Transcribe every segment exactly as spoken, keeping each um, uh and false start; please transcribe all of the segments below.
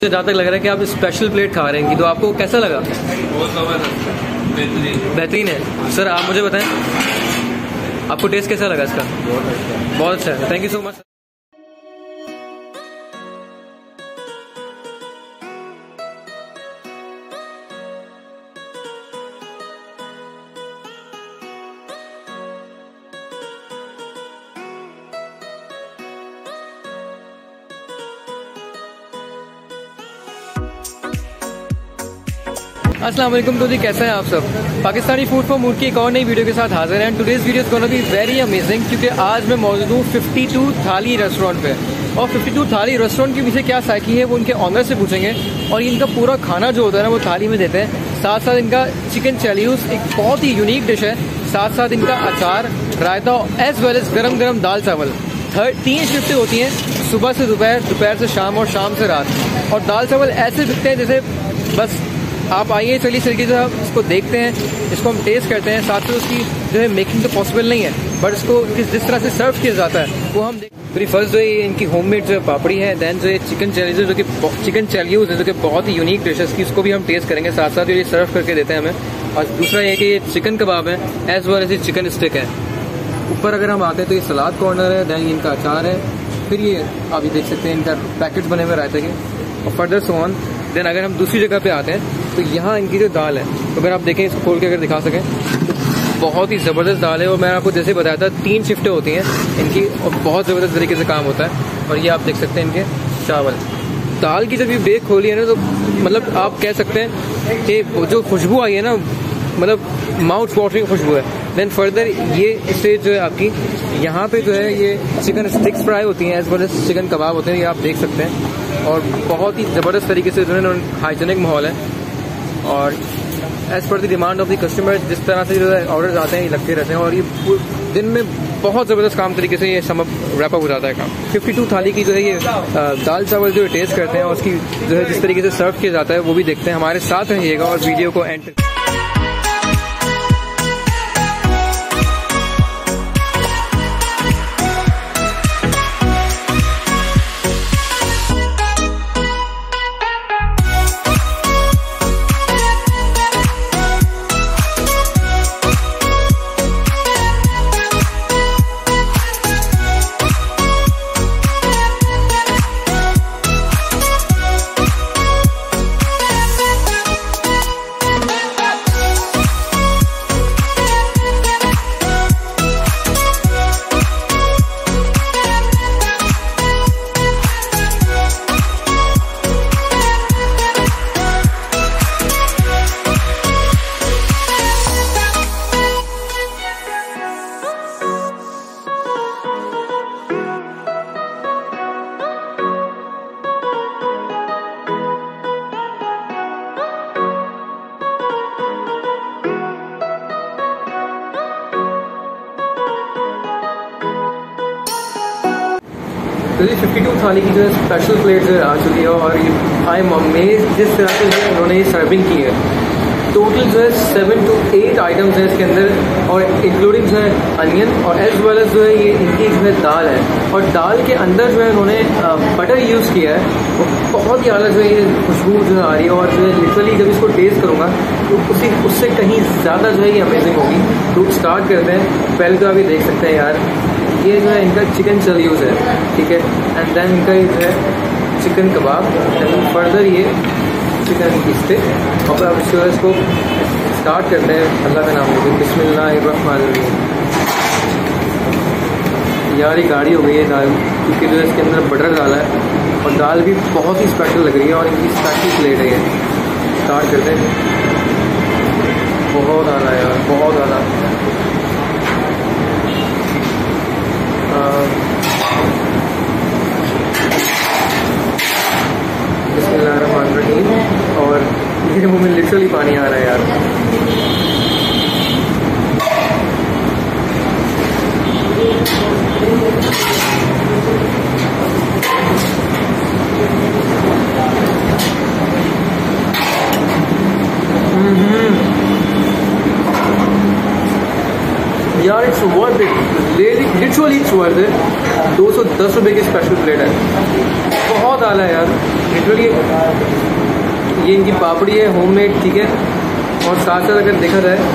जहाँ तक लग रहा है कि आप स्पेशल प्लेट खा रहे हैं, तो आपको कैसा लगा? बहुत ज़बरदस्त, बेहतरीन बेहतरीन है। सर आप मुझे बताएं, आपको टेस्ट कैसा लगा इसका? बहुत अच्छा बहुत अच्छा है, थैंक यू सो मच। अस्सलाम वालेकुम। तो जी कैसे हैं आप सब? पाकिस्तानी फूड फॉर मूड की एक और नई वीडियो के साथ हाजिर हैं। Today's video is gonna be very amazing, क्योंकि आज मैं मौजूद हूँ फिफ्टी टू थाली रेस्टोरेंट पे। और फिफ्टी टू थाली रेस्टोरेंट के पीछे क्या साइकी है वो उनके ऑनर से पूछेंगे। और इनका पूरा खाना जो होता है ना वो थाली में देते हैं। साथ साथ इनका चिकन चैलियूस एक बहुत ही यूनिक डिश है। साथ साथ इनका अचार, रायता एज वेल एज गरम गरम दाल चावल। थर्ड तीन शिफ्टें होती हैं, सुबह से दोपहर, दोपहर से शाम और शाम से रात। और दाल चावल ऐसे बिकते हैं जैसे बस आप आइए, चलिए तरीके से आप इसको देखते हैं, इसको हम टेस्ट करते हैं। साथ में उसकी जो है मेकिंग तो पॉसिबल नहीं है, बट इसको किस जिस तरह से सर्व किया जाता है वो हम देख। मेरी फर्स्ट जो है इनकी होममेड जो है पापड़ी है। दैन जो है चिकन चैलीज जो कि चिकन चैलियूज है जो कि बहुत ही यूनिक डिश है, इसकी उसको भी हम टेस्ट करेंगे। साथ साथ ये सर्व करके देते हैं हमें। और दूसरा ये कि ये चिकन कबाब है एज वेल एज ये चिकन स्टिक है। ऊपर अगर हम आते हैं तो ये सलाद कॉर्नर है, दैन इनका अचार है, फिर ये आप ये देख सकते हैं इनका पैकेट्स बने हुए रायते के, और फर्दर सो ऑन। देन अगर हम दूसरी जगह पे आते हैं तो यहाँ इनकी जो दाल है, तो अगर आप देखें इसको खोल के अगर दिखा सकें तो बहुत ही ज़बरदस्त दाल है। और मैं आपको जैसे बताया था तीन शिफ्टें होती हैं इनकी, और बहुत ज़बरदस्त तरीके से काम होता है। और ये आप देख सकते हैं इनके चावल। दाल की जब ये बेक खोली है ना तो मतलब आप कह सकते हैं कि जो खुशबू आई है ना, मतलब माउथ वाटरिंग खुशबू है। देन फर्दर ये इससे जो है आपकी यहाँ पे जो है ये चिकन स्टिक्स फ्राई होती हैं as well as chicken kebab होते हैं, ये आप देख सकते हैं। और बहुत ही ज़बरदस्त तरीके से जो है हाइजीनिक माहौल है। और as per the demand of the customer जिस तरह से जो है ऑर्डर आते हैं ये लगते रहते हैं। और ये दिन में बहुत ज़बरदस्त काम तरीके से ये सब रैप अप हो जाता है काम। फिफ्टी टू थाली की जो है ये दाल चावल जो टेस्ट करते हैं और उसकी जो है जिस तरीके से सर्व किया जाता है वो भी देखते हैं। हमारे साथ रहिएगा और वीडियो को एंड तो ये फिफ्टी टू थाली की जो है स्पेशल प्लेट जो है आ चुकी है। और आई एम अमेज्ड जिस तरह से जो उन्होंने ये सर्विंग की है। टोटल जो है सेवन टू एट आइटम्स हैं इसके अंदर, और इंक्लूडिंग जो है अनियन और एज वेल एज जो है ये इनकी जो है दाल है। और दाल के अंदर जो है उन्होंने बटर यूज़ किया है, वो बहुत ही आला जो है ये खुशबू जो है आ रही है। और जो है लिटरली जब इसको टेस्ट करूँगा तो उसी उससे कहीं ज़्यादा जो है ये अमेजिंग होगी। तो स्टार्ट करते हैं। पहले तो आप ये देख सकते हैं यार, ये जो है इनका चिकन चैलियूस है, ठीक है। एंड देन इनका ये जो है चिकन कबाब, एंड फर्दर ये चिकन की स्टिक। और अब जो है इसको स्टार्ट करते हैं अल्लाह का नाम लेके, बिस्मिल्लाहिर्रहमानिर्रहीम। यार ये गाढ़ी हो गई है दाल, क्योंकि जो है इसके अंदर बटर डाला है। और दाल भी बहुत ही स्पेशल लग रही है, और इनकी स्पेशल प्लेट है ये। स्टार्ट करते हैं। बहुत आला है यार, बहुत आला। बिस्मिल्लाहिर्रहमानिर्रहीम। और मेरे मुंह में लिटरली पानी आ रहा है यार। यार it's worth it, literally it's worth it. दो सौ दस रुपये की स्पेशल प्लेट है, बहुत आला है यार लिटरली। ये इनकी पापड़ी है होममेड, ठीक है। और साथ साथ अगर देखा जाए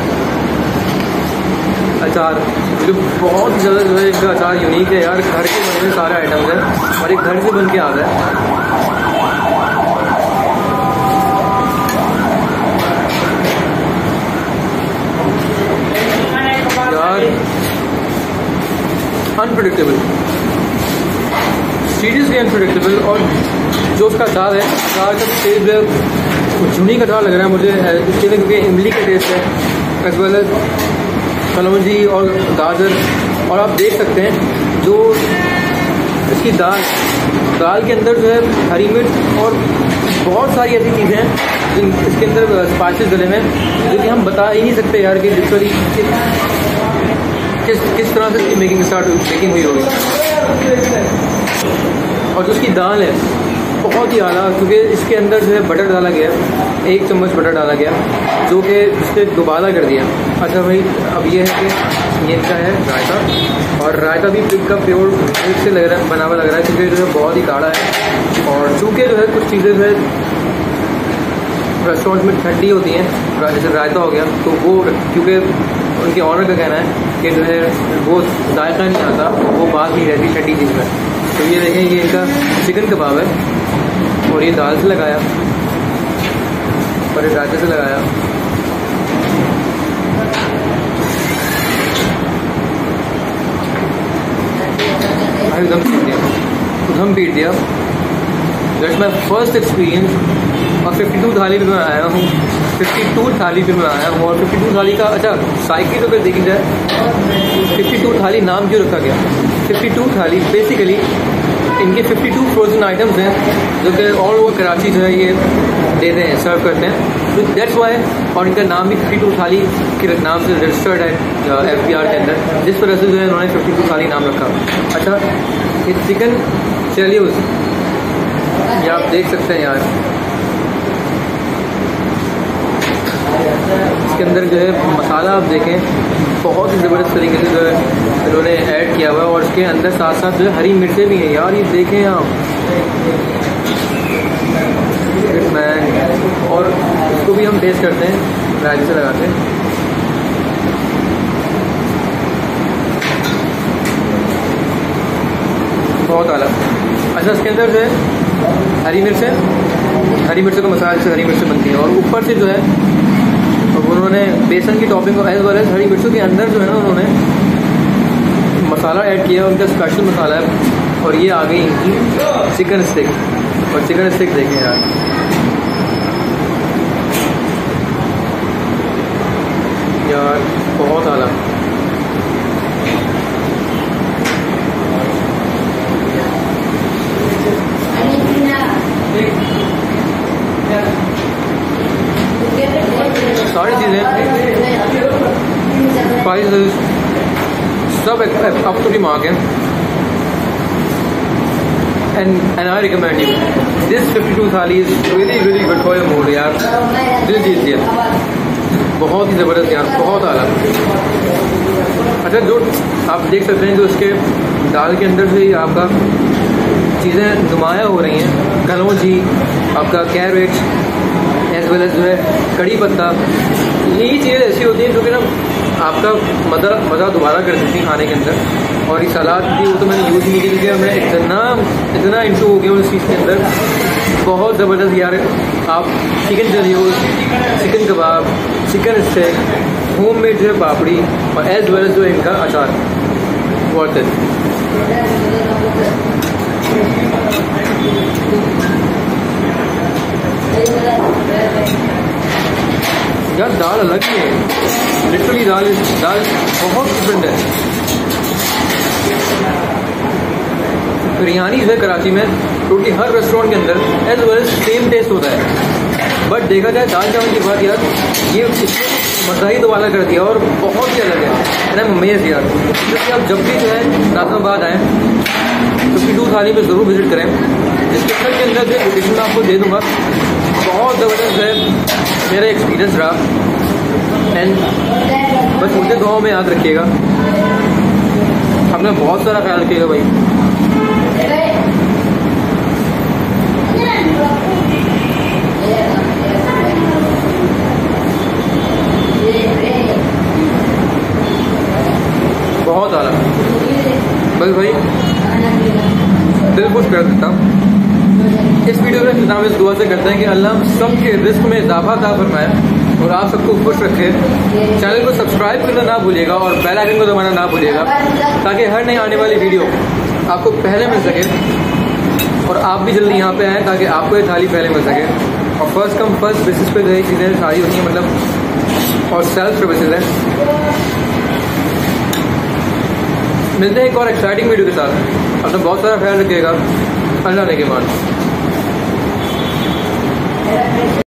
अचार, जो बहुत ज़्यादा जो है इनका अचार यूनिक है यार। घर के बने हुए सारे आइटम्स हैं और एक घर से बन के आता है यार। Unpredictable, seriously unpredictable. और जो उसका अचार है, अचार का टेस्ट है झुनी का अचार लग रहा है मुझे इसके लिए, क्योंकि इमली का टेस्ट है एज वेल एज कलौंजी और गाजर। और आप देख सकते हैं जो इसकी दाल दाल के अंदर जो है हरी मिर्च और बहुत सारी ऐसी चीज़ें हैं जिन इसके अंदर स्पाइसेस डले हैं जो कि हम बता ही नहीं सकते यार कि लिटरली किस किस तरह से इसकी मेकिंग स्टार्ट मेकिंग हुई होगी। और जो उसकी दाल है बहुत ही आला, क्योंकि इसके अंदर जो है बटर डाला गया, एक चम्मच बटर डाला गया जो कि उसके दुबाला कर दिया। अच्छा भाई, अब ये है कि ये इनका है रायता, और रायता भी पिग का प्योर मिल्क से लग रहा है, बना हुआ लग रहा है, क्योंकि जो है बहुत ही गाढ़ा है। और चूँकि जो है कुछ चीज़ें जो है रेस्टोरेंट में ठंडी होती हैं, जैसे रायता हो गया, तो वो क्योंकि उनके ऑनर का कहना है कि जो है वो जायका नहीं आता, वो बात नहीं रहती ठंडी चीज़ में। तो ये देखें, ये इनका चिकन कबाब है और ये दाल से लगाया और ये रायते से लगाया। भाई दम पीट दिया, दम पीट दिया। That's my first experience. और फिफ्टी टू थाली पे मैं आया हूँ, फिफ्टी टू थाली पे मैं आया हूँ। और फिफ्टी टू थाली का अच्छा साइकिल अगर देखी जाए, फिफ्टी टू थाली नाम क्यों रखा गया? फिफ्टी टू थाली बेसिकली इनके फिफ्टी टू फ्रोजन आइटम्स हैं जो कि ऑल ओवर कराची जो है ये देते हैं, सर्व करते हैं, तो दैट्स वाई। और इनका नाम भी फिफ्टी टू थाली के नाम से रजिस्टर्ड है एफ पी आर के अंदर, जिस वजह से जो है उन्होंने फिफ्टी टू थाली नाम रखा। अच्छा, ये चिकन चैल्यूज ये आप देख सकते हैं यार, इसके अंदर जो है मसाला आप देखें बहुत ही ज़बरदस्त तरीके से जो है इन्होंने ऐड किया हुआ है। और इसके अंदर साथ साथ जो है हरी मिर्चें भी हैं यार, ये देखें आप मैन। और इसको भी हम टेस्ट करते हैं, राइस से लगाते हैं। बहुत आला। अच्छा, इसके अंदर जो है हरी मिर्चें, हरी मिर्चों का मसाले से हरी मिर्चें बनती है, और ऊपर से जो है उन्होंने बेसन की टॉपिंग को एज वेल एज हरी मिर्चों के अंदर जो है ना उन्होंने मसाला ऐड किया, उनका स्पेशल मसाला है। और ये आ गई इनकी चिकन स्टिक, और चिकन स्टिक देखें यार, यार बहुत आला। सारी चीज़ें स्पाइसेस सब अप टू द मार्क है। And and I recommend you this fifty two thali is really really good for your mood यार। दिल जीत दिया, बहुत ही ज़बरदस्त यार, बहुत आला। अच्छा, जो आप देख सकते हैं जो इसके दाल के अंदर से आपका चीज़ें नुमाया हो रही हैं, कलौंजी, आपका कैरेट, एज वेल एज जो है कड़ी पत्ता, यही चीज़ें ऐसी होती हैं जो कि ना आपका मज़ा मज़ा दोबारा कर देती हैं खाने के अंदर। और ये सलाद भी वो तो मैंने यूज़ नहीं की, क्योंकि मैं इतना इतना इंटू हो गया उस चीज़ के अंदर, बहुत ज़बरदस्त यार। आप चिकन चलिए, chicken kebab, chicken steak, home made जो है पापड़ी, और एज वेल एज जो है इनका अचार, वर्थ इट। यार दाल अलग ही है, लिटरली दाल दाल बहुत डिफरेंट है। बिरयानी जो है कराची में टोटली हर रेस्टोरेंट के अंदर as well as same taste होता है, बट देखा जाए दाल चावल के बाद यार ये मज़ा ही दोबारा कर दिया, और बहुत ही अलग है। एंड आई एम अमेज्ड यार, क्योंकि आप जब भी जो है नाज़िमाबाद आएँ फिफ्टी टू थाली पे ज़रूर विजिट करें। डिस्क्रिप्शन के अंदर जो लोकेशन मैं आपको दे दूँगा, बहुत ज़बरदस्त है मेरा एक्सपीरियंस रहा। एंड बस मुझे दुआओं में याद रखिएगा, अपना बहुत सारा ख्याल रखिएगा भाई। बहुत आला, बस भाई दिल खुश कर देता। इस वीडियो में हम इस दुआ से करते हैं कि अल्लाह सबके रिस्क में इजाफा अता फरमाए और आप सबको खुश रखे। चैनल को सब्सक्राइब करना ना भूलिएगा और बेल आइकन को दबाना ना भूलिएगा ताकि हर नई आने वाली वीडियो आपको पहले मिल सके और आप भी जल्दी यहाँ पे आएँ ताकि आपको ये थाली पहले मिल सके। और फर्स्ट कम फर्स्ट बेसिस पे यही चीज़ें सारी होती हैं, मतलब और सेल्फ सर्विसेज है। मिलते हैं एक और एक्साइटिंग वीडियो के साथ। अपना बहुत सारा ख्याल रखिएगा। अल्लाह ने के मान।